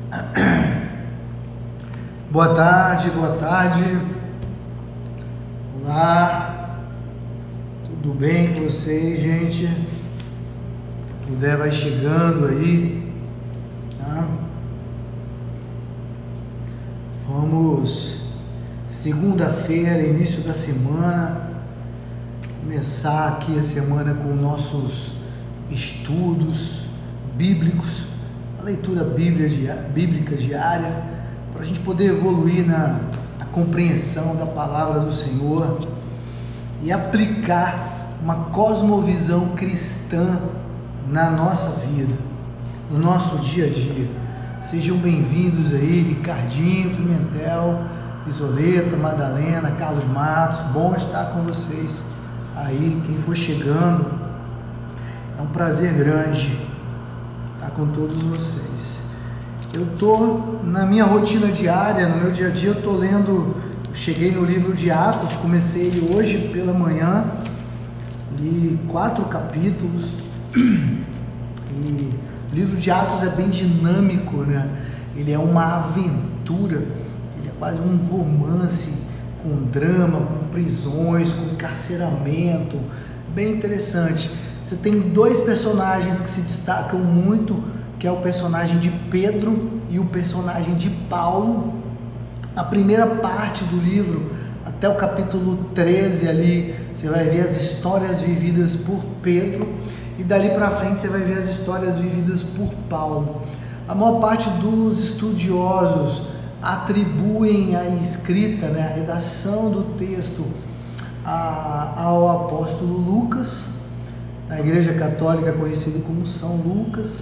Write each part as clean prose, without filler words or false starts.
Boa tarde, boa tarde. Olá, tudo bem com vocês, gente? Puder, vai chegando aí, tá? Vamos, segunda-feira, início da semana, começar aqui a semana com nossos estudos bíblicos, a leitura bíblica diária, para a gente poder evoluir na compreensão da palavra do Senhor e aplicar uma cosmovisão cristã na nossa vida, no nosso dia a dia. Sejam bem-vindos aí, Ricardinho, Pimentel, Isoleta, Madalena, Carlos Matos, bom estar com vocês aí, quem for chegando, é um prazer grande estar com todos vocês. Eu estou na minha rotina diária, no meu dia a dia, eu estou lendo, cheguei no livro de Atos, comecei ele hoje pela manhã, li 4 capítulos, e o livro de Atos é bem dinâmico, né? Ele é uma aventura, ele é quase um romance, com drama, com prisões, com encarceramento, bem interessante. Você tem 2 personagens que se destacam muito, que é o personagem de Pedro e o personagem de Paulo. A primeira parte do livro, até o capítulo 13 ali, você vai ver as histórias vividas por Pedro, e dali para frente você vai ver as histórias vividas por Paulo. A maior parte dos estudiosos atribuem a escrita, né, a redação do texto ao apóstolo Lucas, na Igreja Católica conhecido como São Lucas.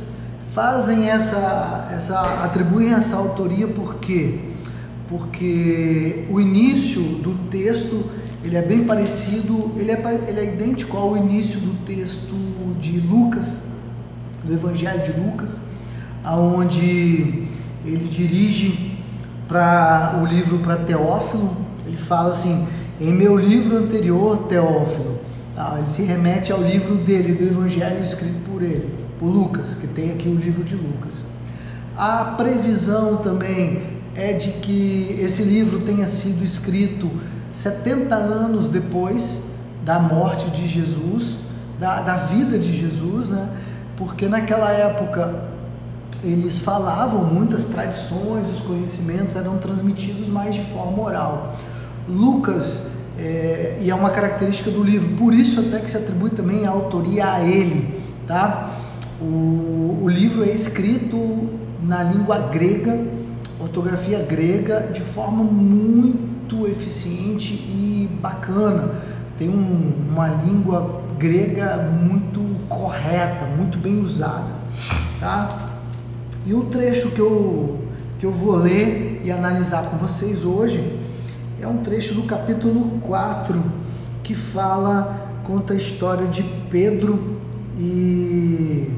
Atribuem essa autoria por quê? Porque o início do texto ele é bem parecido, ele é idêntico ao início do texto de Lucas, do Evangelho de Lucas, aonde ele dirige o livro para Teófilo. Ele fala assim: em meu livro anterior, Teófilo. Ele se remete ao livro dele, do Evangelho escrito por ele, por Lucas, que tem aqui o livro de Lucas. A previsão também é de que esse livro tenha sido escrito 70 anos depois da morte de Jesus, da vida de Jesus, né? Porque naquela época eles falavam, muitas tradições, os conhecimentos eram transmitidos mais de forma oral. Lucas, e é uma característica do livro, por isso até que se atribui também a autoria a ele, tá? O livro é escrito na língua grega, ortografia grega, de forma muito eficiente e bacana. Tem uma língua grega muito correta, muito bem usada, tá? E o trecho que eu vou ler e analisar com vocês hoje é um trecho do capítulo 4, que conta a história de Pedro e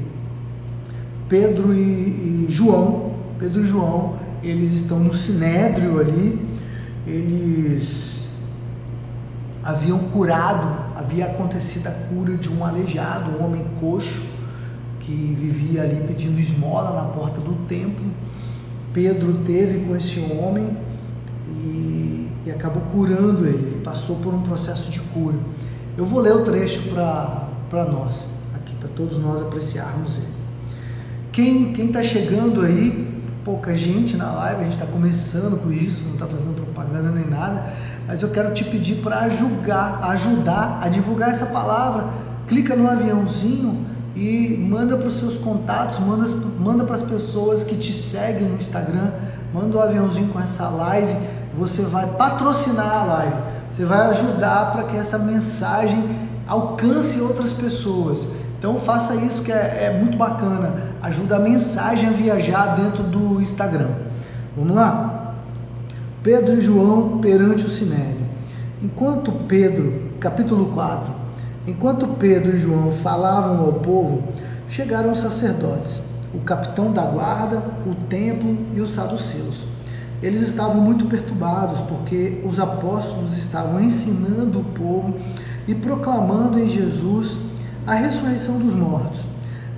João. Pedro e João, eles estão no Sinédrio ali, eles havia acontecido a cura de um aleijado, um homem coxo, que vivia ali pedindo esmola na porta do templo. Pedro teve com esse homem e acabou curando ele passou por um processo de cura. Eu vou ler o trecho para nós, aqui, para todos nós apreciarmos ele. Quem está chegando aí, pouca gente na live, a gente está começando com isso, não está fazendo propaganda nem nada, mas eu quero te pedir para ajudar a divulgar essa palavra. Clica no aviãozinho e manda para os seus contatos, manda para as pessoas que te seguem no Instagram, manda o aviãozinho com essa live. Você vai patrocinar a live, você vai ajudar para que essa mensagem alcance outras pessoas. Então faça isso, que é muito bacana, ajuda a mensagem a viajar dentro do Instagram. Vamos lá? Pedro e João perante o Sinédrio. Capítulo 4. Enquanto Pedro e João falavam ao povo, chegaram os sacerdotes, o capitão da guarda, o templo e os saduceus. Eles estavam muito perturbados, porque os apóstolos estavam ensinando o povo e proclamando em Jesus a ressurreição dos mortos.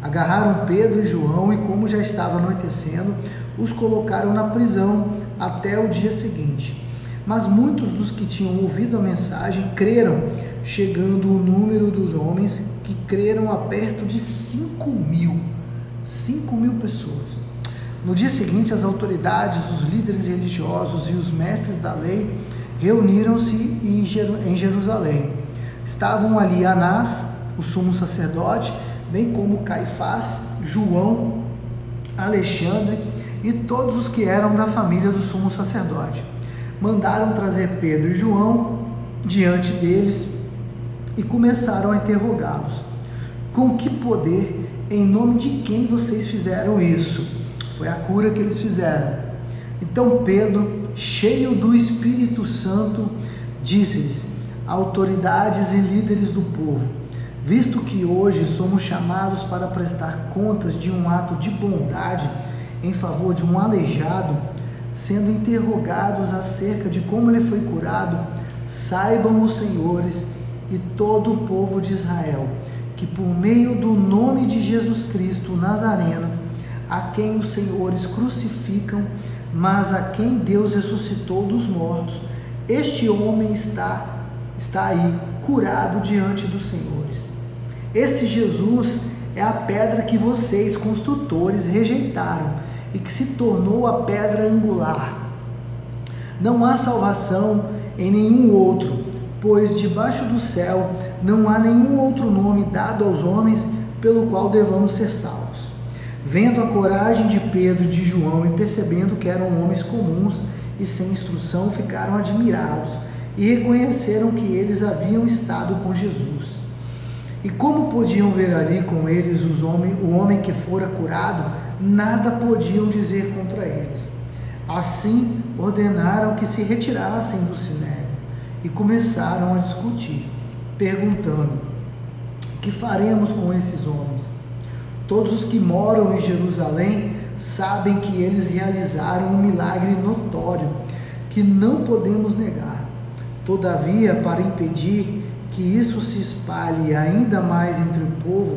Agarraram Pedro e João e, como já estava anoitecendo, os colocaram na prisão até o dia seguinte. Mas muitos dos que tinham ouvido a mensagem creram, chegando o número dos homens que creram a perto de 5.000. 5.000 pessoas. No dia seguinte, as autoridades, os líderes religiosos e os mestres da lei reuniram-se em Jerusalém. Estavam ali Anás, o sumo sacerdote, bem como Caifás, João, Alexandre e todos os que eram da família do sumo sacerdote. Mandaram trazer Pedro e João diante deles e começaram a interrogá-los. Com que poder, em nome de quem vocês fizeram isso? Foi a cura que eles fizeram. Então Pedro, cheio do Espírito Santo, disse-lhes: autoridades e líderes do povo, visto que hoje somos chamados para prestar contas de um ato de bondade em favor de um aleijado, sendo interrogados acerca de como ele foi curado, saibam os senhores e todo o povo de Israel, que por meio do nome de Jesus Cristo Nazareno, a quem os senhores crucificam, mas a quem Deus ressuscitou dos mortos, este homem está aí, curado diante dos senhores. Este Jesus é a pedra que vocês, construtores, rejeitaram e que se tornou a pedra angular. Não há salvação em nenhum outro, pois debaixo do céu não há nenhum outro nome dado aos homens pelo qual devamos ser salvos. Vendo a coragem de Pedro e de João e percebendo que eram homens comuns e sem instrução, ficaram admirados e reconheceram que eles haviam estado com Jesus. E como podiam ver ali com eles o homem que fora curado, nada podiam dizer contra eles. Assim, ordenaram que se retirassem do sinédrio e começaram a discutir, perguntando: que faremos com esses homens? Todos os que moram em Jerusalém sabem que eles realizaram um milagre notório, que não podemos negar. Todavia, para impedir que isso se espalhe ainda mais entre o povo,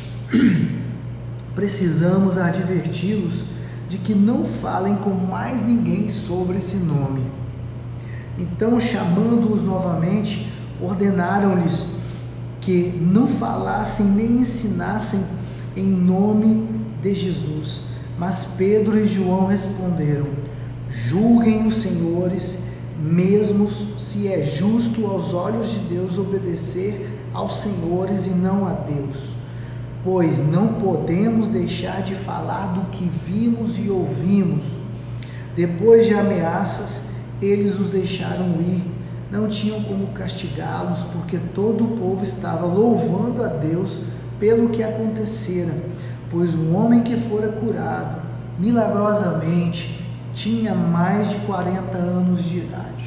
precisamos adverti-los de que não falem com mais ninguém sobre esse nome. Então, chamando-os novamente, ordenaram-lhes que não falassem nem ensinassem em nome de Jesus. Mas Pedro e João responderam: julguem os senhores, mesmo se é justo aos olhos de Deus obedecer aos senhores e não a Deus, pois não podemos deixar de falar do que vimos e ouvimos. Depois de ameaças, eles os deixaram ir. Não tinham como castigá-los, porque todo o povo estava louvando a Deus pelo que acontecera, pois o homem que fora curado milagrosamente tinha mais de 40 anos de idade.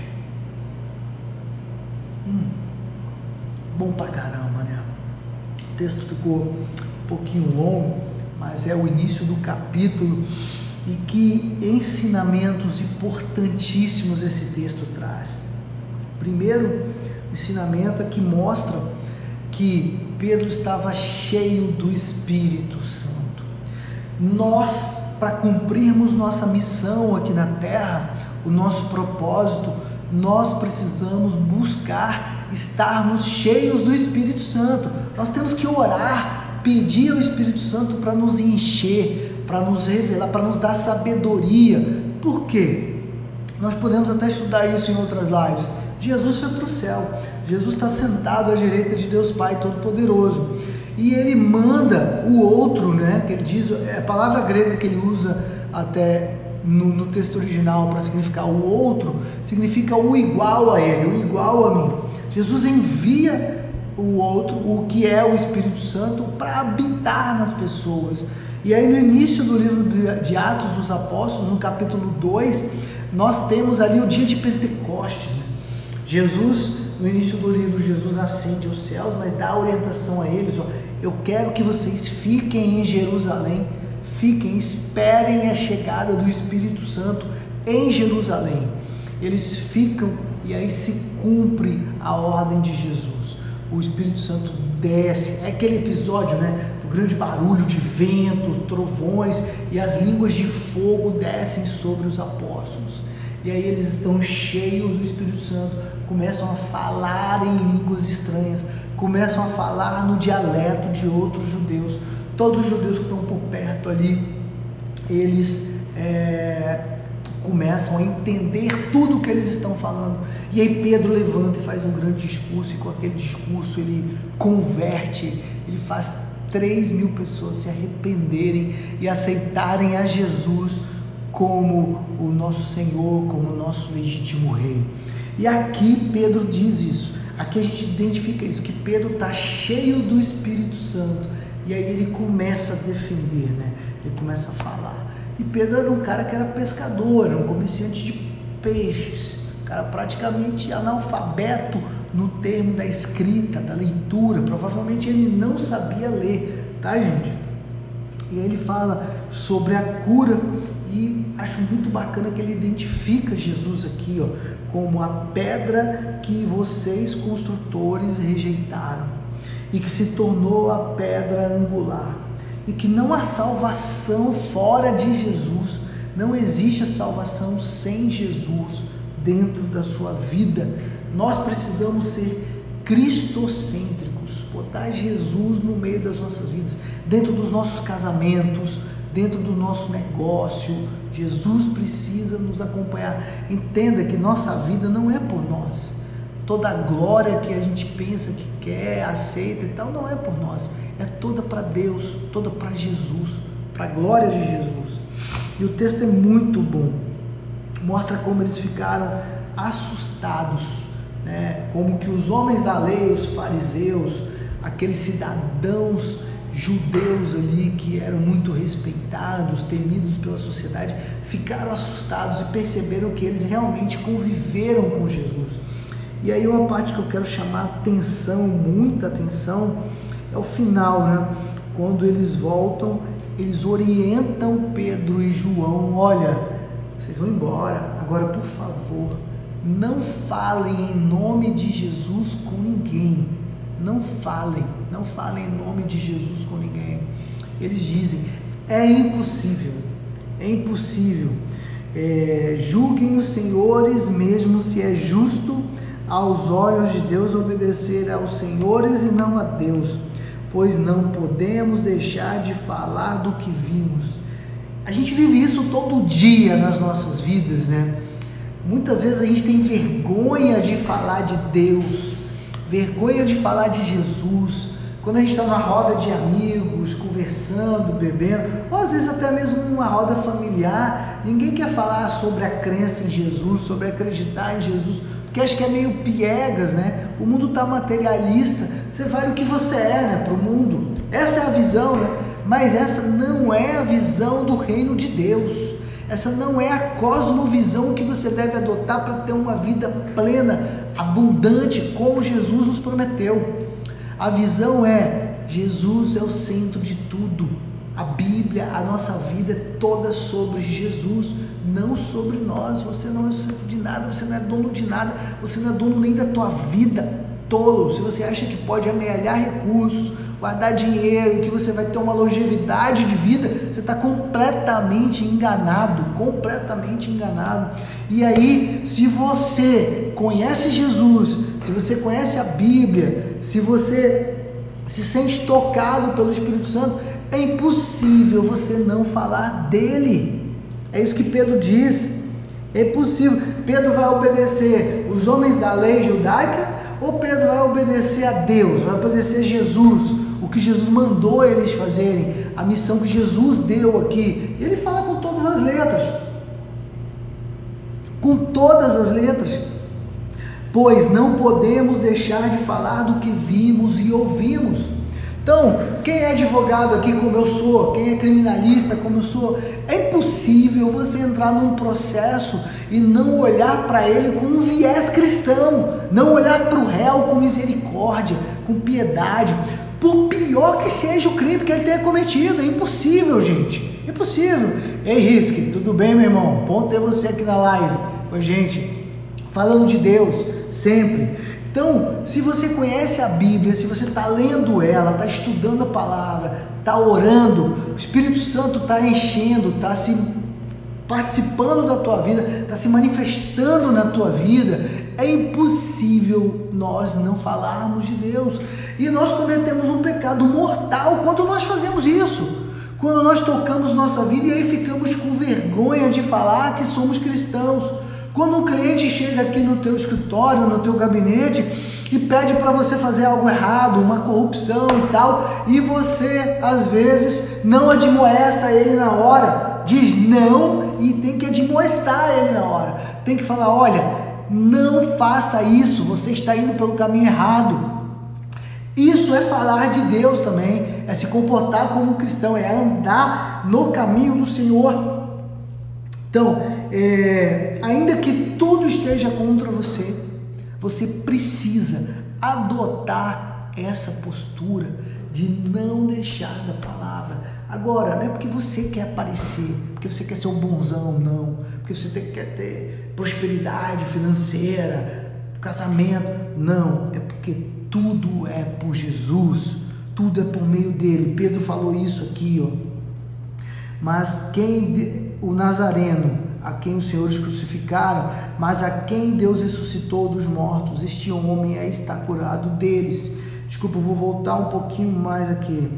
Bom pra caramba, né? O texto ficou um pouquinho longo, mas é o início do capítulo, e que ensinamentos importantíssimos esse texto traz. O primeiro ensinamento é que mostra que Pedro estava cheio do Espírito Santo. Nós, para cumprirmos nossa missão aqui na terra, o nosso propósito, nós precisamos buscar estarmos cheios do Espírito Santo. Nós temos que orar, pedir ao Espírito Santo para nos encher, para nos revelar, para nos dar sabedoria. Por quê? Nós podemos até estudar isso em outras lives. Jesus foi para o céu, Jesus está sentado à direita de Deus Pai Todo-Poderoso, e ele manda o outro, né, que ele diz, a palavra grega que ele usa até no texto original para significar o outro, significa o igual a ele, o igual a mim. Jesus envia o outro, o que é o Espírito Santo, para habitar nas pessoas. E aí no início do livro de Atos dos Apóstolos, no capítulo 2, nós temos ali o dia de Pentecostes, né? Jesus, no início do livro, Jesus ascende aos céus, mas dá orientação a eles: eu quero que vocês fiquem em Jerusalém, fiquem, esperem a chegada do Espírito Santo em Jerusalém. Eles ficam, e aí se cumpre a ordem de Jesus. O Espírito Santo desce, é aquele episódio, né, do grande barulho de vento, trovões, e as línguas de fogo descem sobre os apóstolos. E aí eles estão cheios do Espírito Santo, começam a falar em línguas estranhas, começam a falar no dialeto de outros judeus. Todos os judeus que estão por perto ali, eles começam a entender tudo o que eles estão falando. E aí Pedro levanta e faz um grande discurso, e com aquele discurso ele converte, ele faz 3.000 pessoas se arrependerem e aceitarem a Jesus como o nosso Senhor, como o nosso legítimo Rei. E aqui Pedro diz isso, aqui a gente identifica isso, que Pedro está cheio do Espírito Santo, e aí ele começa a defender, né? Ele começa a falar. E Pedro era um cara que era pescador, era um comerciante de peixes, um cara praticamente analfabeto no termo da escrita, da leitura, provavelmente ele não sabia ler, tá, gente? E aí ele fala sobre a cura, e acho muito bacana que ele identifica Jesus aqui, ó, como a pedra que vocês construtores rejeitaram, e que se tornou a pedra angular, e que não há salvação fora de Jesus, não existe a salvação sem Jesus dentro da sua vida. Nós precisamos ser cristocêntricos, botar Jesus no meio das nossas vidas, dentro dos nossos casamentos, dentro do nosso negócio. Jesus precisa nos acompanhar. Entenda que nossa vida não é por nós, toda a glória que a gente pensa que quer, aceita e tal, não é por nós, é toda para Deus, toda para Jesus, para a glória de Jesus. E o texto é muito bom, mostra como eles ficaram assustados, né? Como que os homens da lei, os fariseus, aqueles cidadãos judeus ali que eram muito respeitados, temidos pela sociedade, ficaram assustados e perceberam que eles realmente conviveram com Jesus. E aí uma parte que eu quero chamar atenção, muita atenção, é o final, né? Quando eles voltam, eles orientam Pedro e João: olha, vocês vão embora, agora por favor, não falem em nome de Jesus com ninguém, não falem em nome de Jesus com ninguém. Eles dizem: é impossível, julguem os senhores mesmo se é justo aos olhos de Deus obedecer aos senhores e não a Deus, pois não podemos deixar de falar do que vimos. A gente vive isso todo dia nas nossas vidas, né? Muitas vezes a gente tem vergonha de falar de Deus, vergonha de falar de Jesus, quando a gente está numa roda de amigos, conversando, bebendo, ou às vezes até mesmo numa roda familiar, ninguém quer falar sobre a crença em Jesus, sobre acreditar em Jesus, porque acho que é meio piegas, né? O mundo está materialista, você vale o que você é, né, para o mundo. Essa é a visão, né? Mas essa não é a visão do reino de Deus. Essa não é a cosmovisão que você deve adotar para ter uma vida plena, abundante, como Jesus nos prometeu. A visão é: Jesus é o centro de tudo. A Bíblia, a nossa vida é toda sobre Jesus, não sobre nós. Você não é o centro de nada, você não é dono de nada, você não é dono nem da tua vida, tolo. Se você acha que pode amealhar recursos, guardar dinheiro e que você vai ter uma longevidade de vida, você está completamente enganado, E aí, se você conhece Jesus, se você conhece a Bíblia, se você se sente tocado pelo Espírito Santo, é impossível você não falar dele. É isso que Pedro diz, é impossível. Pedro vai obedecer os homens da lei judaica, ou Pedro vai obedecer a Deus, vai obedecer a Jesus, o que Jesus mandou eles fazerem, a missão que Jesus deu aqui? E ele fala com todas as letras, pois não podemos deixar de falar do que vimos e ouvimos. Então, quem é advogado aqui como eu sou, quem é criminalista como eu sou, é impossível você entrar num processo e não olhar para ele com um viés cristão, não olhar para o réu com misericórdia, com piedade, por pior que seja o crime que ele tenha cometido. É impossível, gente, impossível. Ei, Risque, tudo bem, meu irmão? Bom ter você aqui na live com a gente, falando de Deus, sempre. Então, se você conhece a Bíblia, se você está lendo ela, está estudando a palavra, está orando, o Espírito Santo está enchendo, está se participando da tua vida, está se manifestando na tua vida, é impossível nós não falarmos de Deus. E nós cometemos um pecado mortal quando nós fazemos isso. Quando nós tocamos nossa vida e aí ficamos com vergonha de falar que somos cristãos. Quando um cliente chega aqui no teu escritório, no teu gabinete e pede para você fazer algo errado, uma corrupção e tal, e você às vezes não admoesta ele na hora, diz não e tem que admoestar ele na hora. Tem que falar, olha, não faça isso, você está indo pelo caminho errado. Isso é falar de Deus também, é se comportar como um cristão, é andar no caminho do Senhor. Então, ainda que tudo esteja contra você, você precisa adotar essa postura de não deixar da palavra. Agora, não é porque você quer aparecer, porque você quer ser um bonzão, não, porque você quer ter prosperidade financeira, casamento, não, é porque tudo é por Jesus, tudo é por meio dele. Pedro falou isso aqui, ó. Mas o Nazareno, a quem os senhores crucificaram, mas a quem Deus ressuscitou dos mortos, este homem está curado deles. Desculpa, eu vou voltar um pouquinho mais aqui.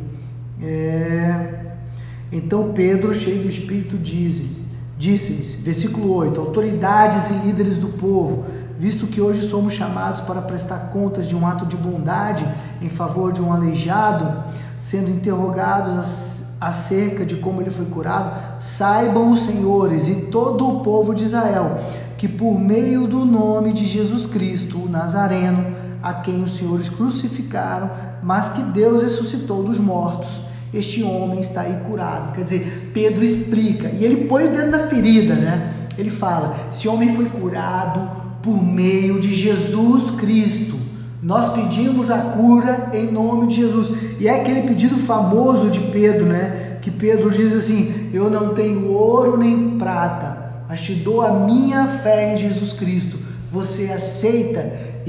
Então Pedro, cheio do Espírito, disse-lhes, versículo 8, autoridades e líderes do povo, visto que hoje somos chamados para prestar contas de um ato de bondade em favor de um aleijado, sendo interrogados acerca de como ele foi curado, saibam os senhores e todo o povo de Israel, que por meio do nome de Jesus Cristo, o Nazareno, a quem os senhores crucificaram, mas que Deus ressuscitou dos mortos, este homem está aí curado. Quer dizer, Pedro explica, e ele põe o dedo na ferida, né? Ele fala, esse homem foi curado por meio de Jesus Cristo. Nós pedimos a cura em nome de Jesus. E é aquele pedido famoso de Pedro, né? Que Pedro diz assim, eu não tenho ouro nem prata, mas te dou a minha fé em Jesus Cristo. Você aceita?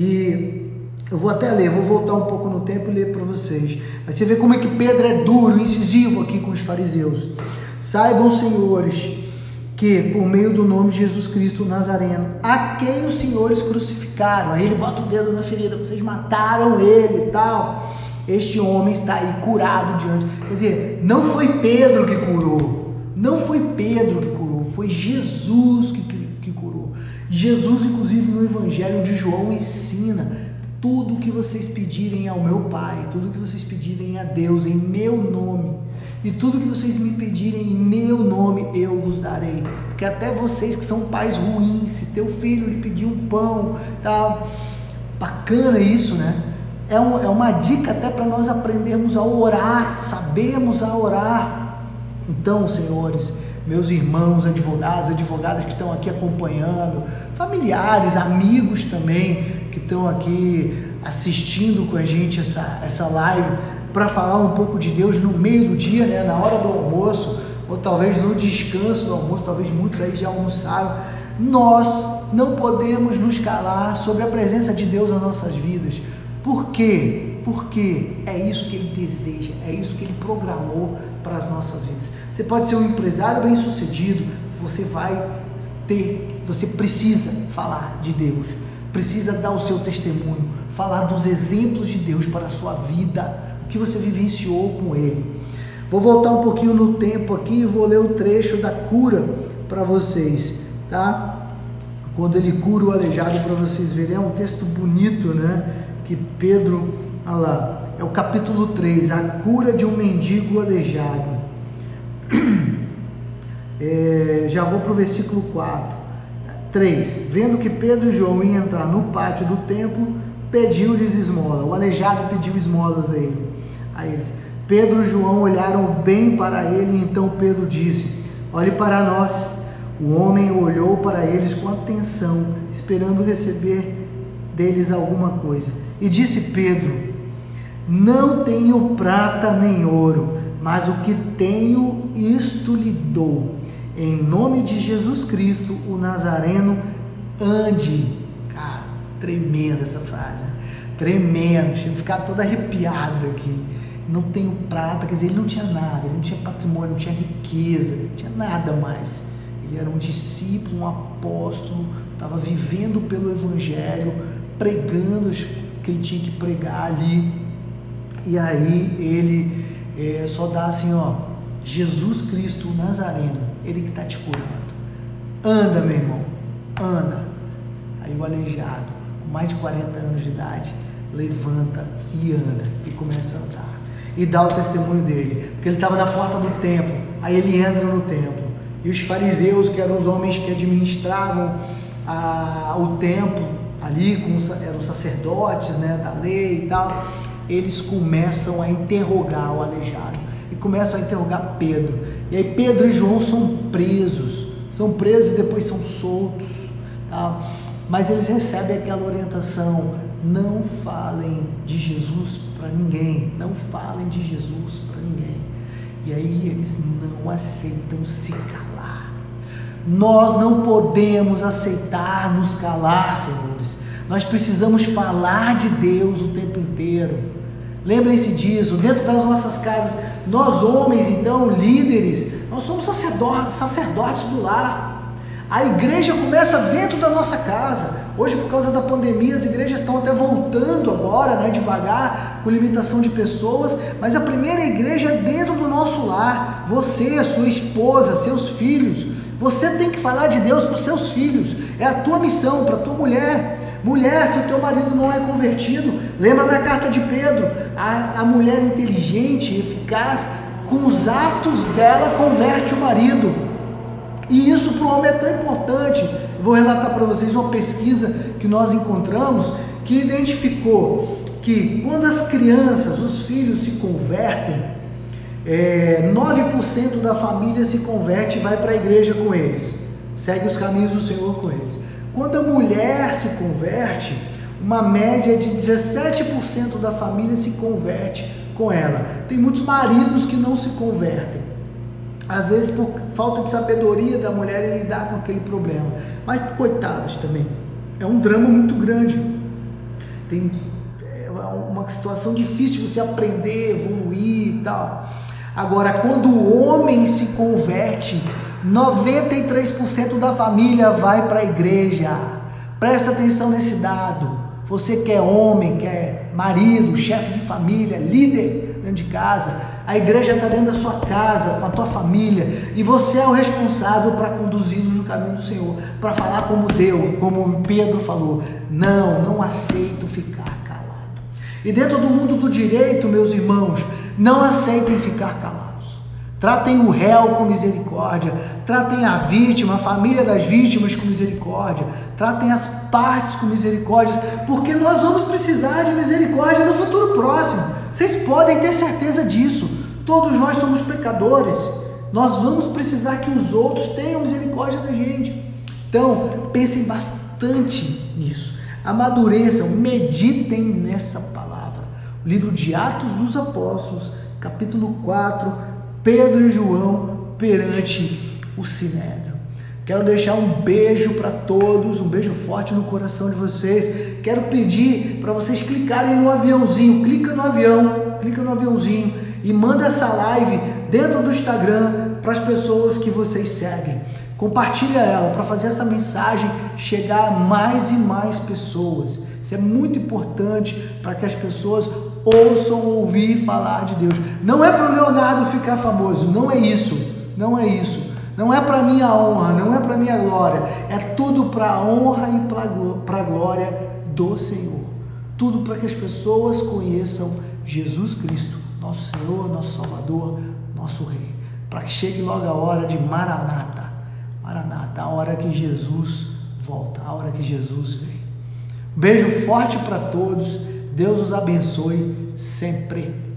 E eu vou até ler, vou voltar um pouco no tempo e ler para vocês. Mas você vê como é que Pedro é duro, incisivo aqui com os fariseus. Saibam, senhores, que por meio do nome de Jesus Cristo, o Nazareno, a quem os senhores crucificaram, aí ele bota o dedo na ferida, vocês mataram ele e tal, este homem está aí curado diante. Quer dizer, não foi Pedro que curou, não foi Pedro que curou, foi Jesus que curou. Jesus, inclusive no Evangelho de João, ensina, tudo que vocês pedirem ao meu Pai, tudo que vocês pedirem a Deus em meu nome, e tudo que vocês me pedirem em meu nome, eu vos darei. Porque até vocês que são pais ruins, se teu filho lhe pedir um pão, tá bacana isso, né? É uma dica até para nós aprendermos a orar, sabermos a orar. Então, senhores, meus irmãos advogados, advogadas que estão aqui acompanhando, familiares, amigos também, que estão aqui assistindo com a gente essa live, para falar um pouco de Deus no meio do dia, né, na hora do almoço, ou talvez no descanso do almoço, talvez muitos aí já almoçaram. Nós não podemos nos calar sobre a presença de Deus nas nossas vidas. Por quê? Porque é isso que Ele deseja, é isso que Ele programou para as nossas vidas. Você pode ser um empresário bem-sucedido, você precisa falar de Deus, precisa dar o seu testemunho, falar dos exemplos de Deus para a sua vida, que você vivenciou com Ele. Vou voltar um pouquinho no tempo aqui e vou ler o trecho da cura para vocês, tá? Quando ele cura o aleijado, para vocês verem, é um texto bonito, né? Que Pedro, olha lá, é o capítulo 3, a cura de um mendigo aleijado. Já vou para o versículo 3. Vendo que Pedro e João iam entrar no pátio do templo, pediu-lhes esmola. O aleijado pediu esmolas a eles. Pedro e João olharam bem para ele, e então Pedro disse, olhe para nós. O homem olhou para eles com atenção, esperando receber deles alguma coisa. E disse Pedro, não tenho prata nem ouro, mas o que tenho, isto lhe dou. Em nome de Jesus Cristo, o Nazareno, ande. Cara, tremenda essa frase. tremendo, tinha ficado todo arrepiado aqui. Não tenho prata, quer dizer, ele não tinha nada, ele não tinha patrimônio, não tinha riqueza, não tinha nada mais. Ele era um discípulo, um apóstolo, estava vivendo pelo Evangelho, pregando o que ele tinha que pregar ali. E aí ele só dá assim, ó, Jesus Cristo Nazareno, ele que está te curando. Anda, meu irmão, anda. Aí o aleijado, com mais de 40 anos de idade, levanta e anda, e começa a andar. E dá o testemunho dele, porque ele estava na porta do templo, aí ele entra no templo, e os fariseus, que eram os homens que administravam o templo, ali, eram sacerdotes, né, da lei e tal, eles começam a interrogar o aleijado, e começam a interrogar Pedro, e aí Pedro e João são presos e depois são soltos, tá? Mas eles recebem aquela orientação: não falem de Jesus para ninguém, não falem de Jesus para ninguém. E aí eles não aceitam se calar. Nós não podemos aceitar nos calar, senhores. Nós precisamos falar de Deus o tempo inteiro. Lembrem-se disso, dentro das nossas casas, nós homens, então, líderes, nós somos sacerdotes do lar. A igreja começa dentro da nossa casa. Hoje, por causa da pandemia, as igrejas estão até voltando agora, né, devagar, com limitação de pessoas, mas a primeira igreja é dentro do nosso lar. Você, sua esposa, seus filhos, você tem que falar de Deus para os seus filhos. É a tua missão, para a tua mulher. Mulher, se o teu marido não é convertido, lembra da carta de Pedro, a mulher inteligente, eficaz, com os atos dela converte o marido. E isso para o homem é tão importante. Vou relatar para vocês uma pesquisa que nós encontramos, que identificou que quando as crianças, os filhos se convertem, 9% da família se converte e vai para a igreja com eles, segue os caminhos do Senhor com eles. Quando a mulher se converte, uma média de 17% da família se converte com ela. Tem muitos maridos que não se convertem, às vezes por falta de sabedoria da mulher em lidar com aquele problema, mas coitadas também, é um drama muito grande, é uma situação difícil de você aprender, evoluir e tal. Agora, quando o homem se converte, 93% da família vai para a igreja. Presta atenção nesse dado. Você que é homem, que é marido, chefe de família, líder dentro de casa, a igreja está dentro da sua casa, com a tua família, e você é o responsável para conduzi-los no caminho do Senhor, para falar como Deus, como Pedro falou: não aceito ficar calado. E dentro do mundo do direito, meus irmãos, não aceitem ficar calados. Tratem o réu com misericórdia, tratem a vítima, a família das vítimas com misericórdia, tratem as partes com misericórdia, porque nós vamos precisar de misericórdia no futuro próximo. Vocês podem ter certeza disso. Todos nós somos pecadores. Nós vamos precisar que os outros tenham misericórdia da gente. Então, pensem bastante nisso. Amadureçam, meditem nessa palavra. O livro de Atos dos Apóstolos, capítulo 4, Pedro e João perante o Sinédrio. Quero deixar um beijo para todos, um beijo forte no coração de vocês. Quero pedir para vocês clicarem no aviãozinho, clica no aviãozinho e manda essa live dentro do Instagram para as pessoas que vocês seguem. Compartilha ela para fazer essa mensagem chegar a mais e mais pessoas. Isso é muito importante para que as pessoas ouçam ouvir falar de Deus. Não é para o Leonardo ficar famoso, não é isso, não é isso. Não é para minha honra, não é para minha glória, é tudo para a honra e para a glória do Senhor. Tudo para que as pessoas conheçam Jesus Cristo, nosso Senhor, nosso Salvador, nosso Rei. Para que chegue logo a hora de Maranata, Maranata, a hora que Jesus volta, a hora que Jesus vem. Beijo forte para todos, Deus os abençoe sempre.